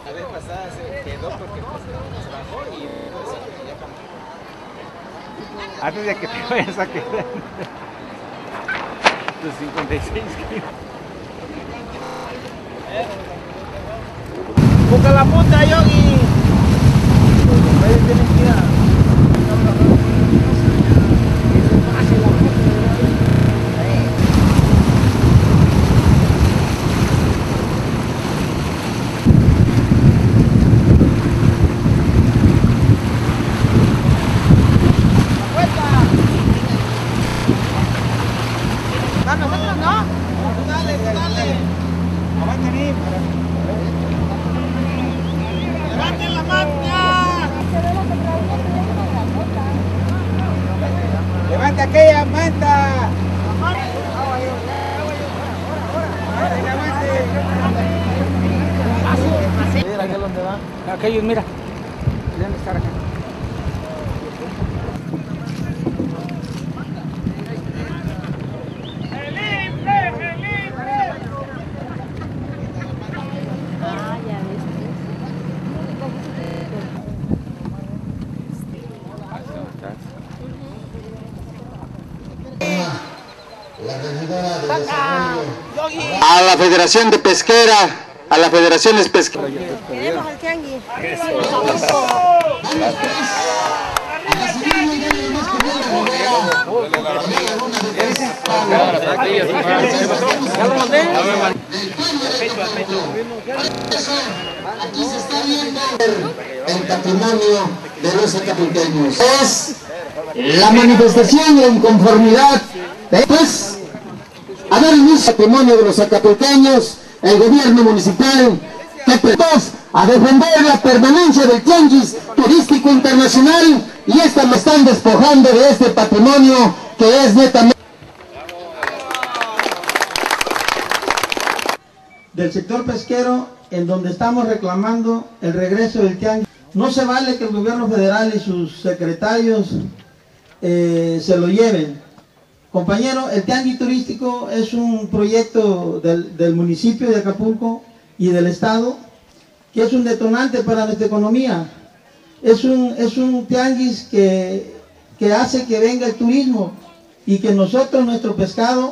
La vez pasada se quedó porque pues, se bajó y ya cambió. Antes de que te vayas a quedar. Tus 56 kilos. Busca la punta, Yogi. Nosotros no. Dale. Aguanten ahí. ¡Levanten la manta! ¡Levanta aquella manta! Mira, ¿qué es donde va? Aquellos, mira. Deben estar acá. A la Federación de Pesquera, a la Federación Pesquera. Queremos al tianguis. Aquí se está viendo el patrimonio de los acapulqueños. Es la manifestación de inconformidad. Después, a dar inicio al patrimonio de los acapulqueños, el gobierno municipal, que pretende a defender la permanencia del tianguis turístico internacional, y esta me están despojando de este patrimonio que es netamente del sector pesquero, en donde estamos reclamando el regreso del tianguis. No se vale que el gobierno federal y sus secretarios se lo lleven. Compañero, el tianguis turístico es un proyecto del municipio de Acapulco y del estado, que es un detonante para nuestra economía. Es un tianguis que hace que venga el turismo y que nosotros nuestro pescado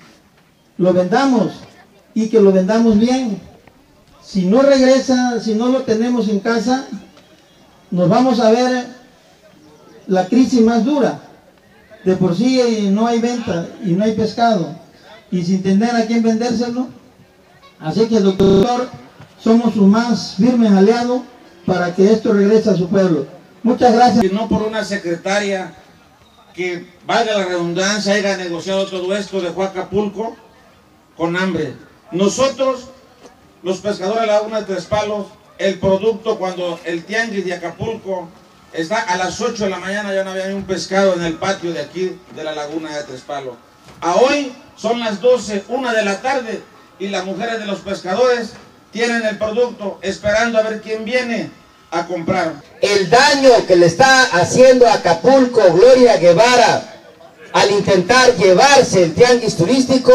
lo vendamos y que lo vendamos bien. Si no regresa, si no lo tenemos en casa, nos vamos a ver la crisis más dura. De por sí no hay venta y no hay pescado, y sin tener a quién vendérselo. Así que, doctor, somos su más firmes aliados para que esto regrese a su pueblo. Muchas gracias. Y no por una secretaria que, valga la redundancia, haya negociado todo esto, dejó a Acapulco con hambre. Nosotros, los pescadores de la Laguna de Tres Palos, el producto, cuando el tianguis de Acapulco está a las 8 de la mañana, ya no había ni un pescado en el patio de aquí de la Laguna de Tres Palos. A hoy son las 12, 1 de la tarde, y las mujeres de los pescadores tienen el producto esperando a ver quién viene a comprar. el daño que le está haciendo a Acapulco Gloria Guevara al intentar llevarse el tianguis turístico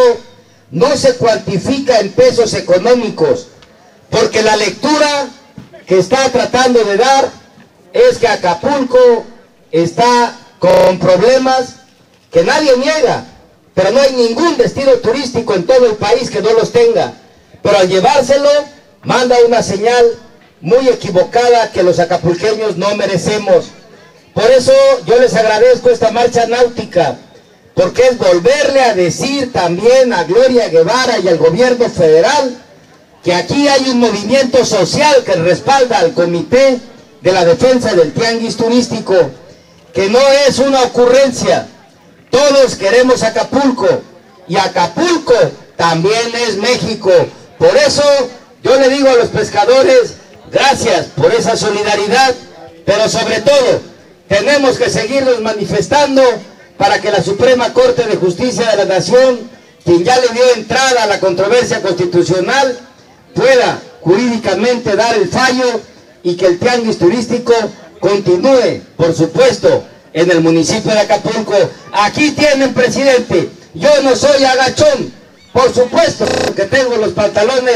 no se cuantifica en pesos económicos, porque la lectura que está tratando de dar es que Acapulco está con problemas que nadie niega, pero no hay ningún destino turístico en todo el país que no los tenga. Pero al llevárselo, manda una señal muy equivocada que los acapulqueños no merecemos. Por eso yo les agradezco esta marcha náutica, porque es volverle a decir también a Gloria Guevara y al gobierno federal que aquí hay un movimiento social que respalda al Comité de la Defensa del Tianguis Turístico, que no es una ocurrencia. Todos queremos Acapulco, y Acapulco también es México. Por eso yo le digo a los pescadores, gracias por esa solidaridad, pero sobre todo tenemos que seguirnos manifestando para que la Suprema Corte de Justicia de la Nación, quien ya le dio entrada a la controversia constitucional, pueda jurídicamente dar el fallo y que el tianguis turístico continúe, por supuesto, en el municipio de Acapulco. Aquí tienen, presidente, yo no soy agachón, por supuesto que tengo los pantalones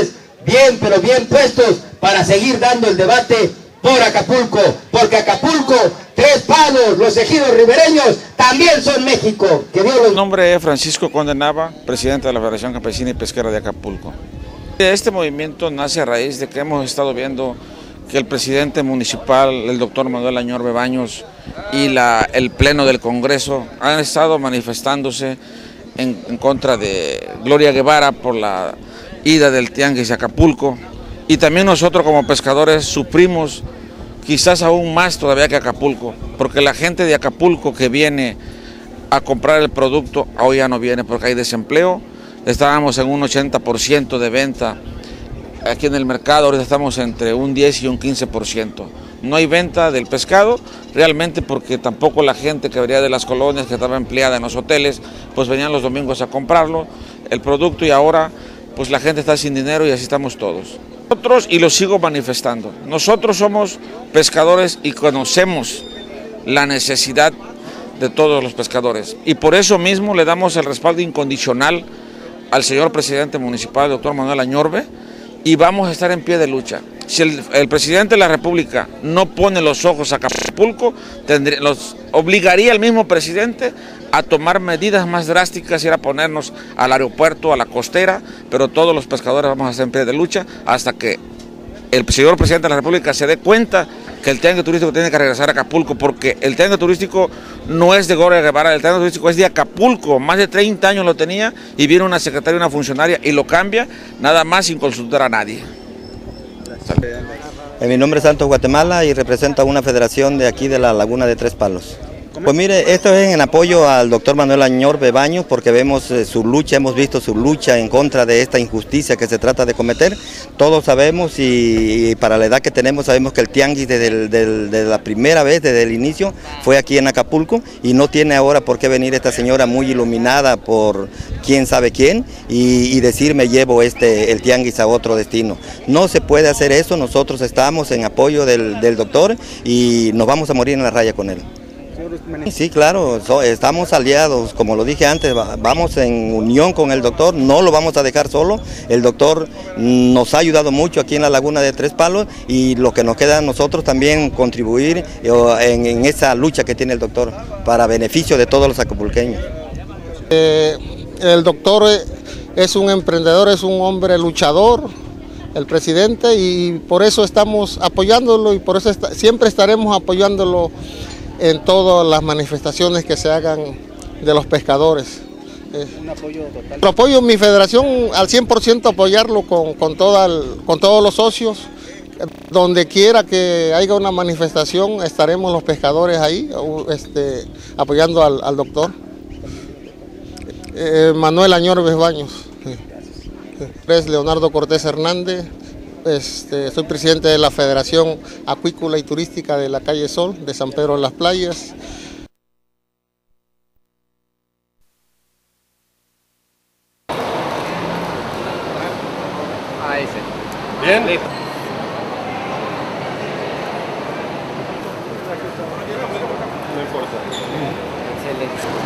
bien, pero bien puestos para seguir dando el debate por Acapulco, porque Acapulco, Tres Palos, los ejidos ribereños también son México. Que Dios los... Mi nombre es Francisco Conde Nava, presidente de la Federación Campesina y Pesquera de Acapulco. Este movimiento nace a raíz de que hemos estado viendo que el presidente municipal, el doctor Manuel Añorbe Baños, y el Pleno del Congreso han estado manifestándose en contra de Gloria Guevara por la ida del tianguis de Acapulco, y también nosotros como pescadores sufrimos quizás aún más todavía que Acapulco, porque la gente de Acapulco que viene a comprar el producto hoy ya no viene porque hay desempleo. Estábamos en un 80% de venta aquí en el mercado, ahorita estamos entre un 10 y un 15%. No hay venta del pescado realmente porque tampoco la gente que venía de las colonias, que estaba empleada en los hoteles, pues venían los domingos a comprarlo, el producto, y ahora pues la gente está sin dinero y así estamos todos. Nosotros, y lo sigo manifestando, nosotros somos pescadores y conocemos la necesidad de todos los pescadores, y por eso mismo le damos el respaldo incondicional al señor presidente municipal, el doctor Manuel Añorbe, y vamos a estar en pie de lucha. Si el presidente de la República no pone los ojos a Acapulco, los obligaría el mismo presidente a tomar medidas más drásticas y a ponernos al aeropuerto, a la costera, pero todos los pescadores vamos a estar en pie de lucha hasta que el señor presidente de la República se dé cuenta que el tianguis turístico tiene que regresar a Acapulco, porque el tianguis turístico no es de Gloria Guevara, el tianguis turístico es de Acapulco, más de 30 años lo tenía, y viene una secretaria, una funcionaria y lo cambia, nada más sin consultar a nadie. Mi nombre es Santos Guatemala y represento a una federación de aquí de la Laguna de Tres Palos. Pues mire, esto es en apoyo al doctor Manuel Añorbe Baños, porque vemos su lucha, hemos visto su lucha en contra de esta injusticia que se trata de cometer. Todos sabemos, y para la edad que tenemos, sabemos que el tianguis desde la primera vez, desde el inicio, fue aquí en Acapulco, y no tiene ahora por qué venir esta señora muy iluminada por quién sabe quién y decir me llevo el tianguis a otro destino. No se puede hacer eso, nosotros estamos en apoyo del doctor y nos vamos a morir en la raya con él. Sí, claro, estamos aliados, como lo dije antes, vamos en unión con el doctor, no lo vamos a dejar solo. El doctor nos ha ayudado mucho aquí en la Laguna de Tres Palos, y lo que nos queda a nosotros también contribuir en esa lucha que tiene el doctor para beneficio de todos los acapulqueños. El doctor es un emprendedor, es un hombre luchador, el presidente, y por eso estamos apoyándolo, y por eso siempre estaremos apoyándolo en todas las manifestaciones que se hagan de los pescadores. Un apoyo total. Lo apoyo mi federación al 100%, apoyarlo con todos los socios. Donde quiera que haya una manifestación, estaremos los pescadores ahí apoyando al doctor. Manuel Añorbe Baños. Es Leonardo Cortés Hernández. Soy presidente de la Federación Acuícola y Turística de la Calle Sol, de San Pedro de las Playas. Bien. No importa. Excelente.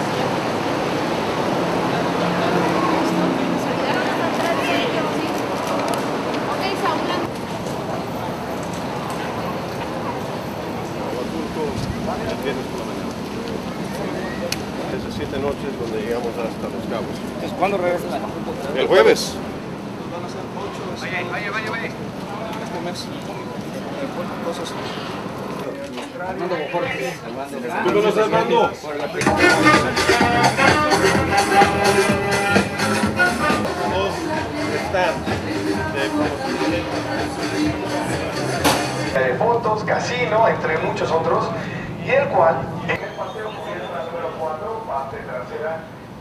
Esas 7 noches donde llegamos hasta Los Cabos. Entonces, ¿cuándo regresan a Acapulco? El jueves. Van a ser 8. Vaya. Este mes. Cosas. Armando Bojorquez. ¿Tú no lo estás dando? Fotos, casino, entre muchos otros, y el cual en el paseo comienza número 4, parte trasera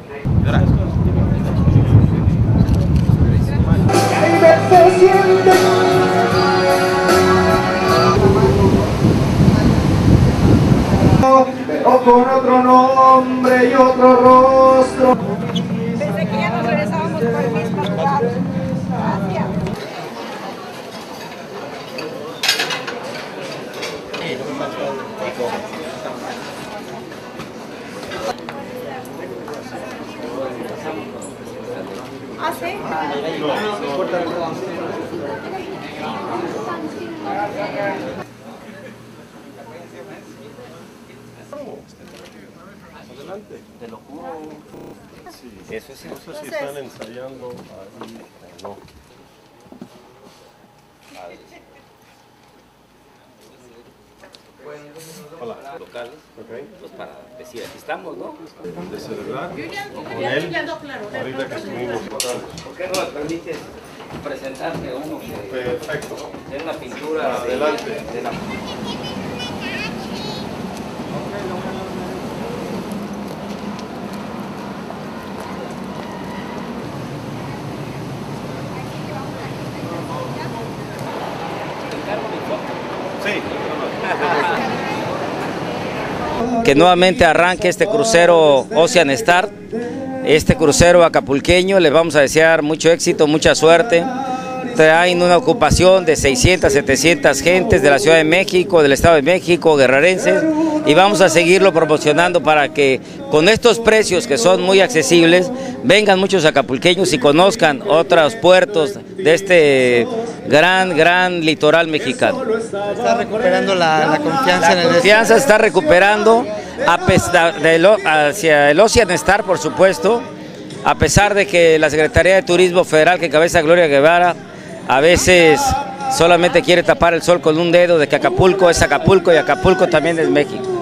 pero con otro nombre y otro rostro. Desde que ya nos regresábamos por el mismo lugar. Gracias. Adelante. Te lo juro. Sí. Eso sí. No sé si están ensayando ahí o no. Hola. Locales, okay. Pues para decir, aquí estamos, ¿no? De celebrar con él, claro, ahorita que estuvimos. ¿Por qué no me permites presentarte uno que Perfecto. es una pintura Adelante. de la... Que nuevamente arranque este crucero Ocean Star, este crucero acapulqueño. Les vamos a desear mucho éxito, mucha suerte. Traen una ocupación de 600, 700 gentes de la Ciudad de México, del Estado de México, guerrerenses, y vamos a seguirlo promocionando para que con estos precios que son muy accesibles, vengan muchos acapulqueños y conozcan otros puertos de este gran litoral mexicano. Está recuperando la confianza en el... La confianza se está recuperando hacia el Ocean Star, por supuesto, a pesar de que la Secretaría de Turismo Federal, que encabeza Gloria Guevara, a veces solamente quiere tapar el sol con un dedo de que Acapulco es Acapulco y Acapulco también es México.